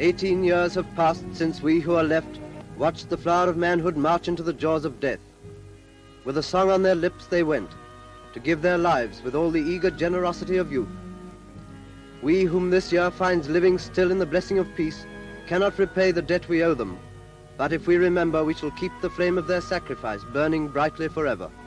18 years have passed since we who are left watched the flower of manhood march into the jaws of death. With a song on their lips they went, to give their lives with all the eager generosity of youth. We whom this year finds living still in the blessing of peace cannot repay the debt we owe them, but if we remember, we shall keep the flame of their sacrifice burning brightly forever.